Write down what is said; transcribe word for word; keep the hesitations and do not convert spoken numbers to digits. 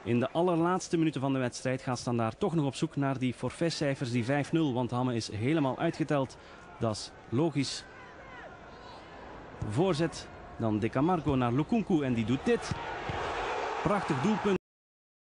In de allerlaatste minuten van de wedstrijd gaat Standaard toch nog op zoek naar die forfaitcijfers, die vijf nul. Want Hamme is helemaal uitgeteld. Dat is logisch. Voorzet, dan De Camargo naar Lukunku en die doet dit. Prachtig doelpunt.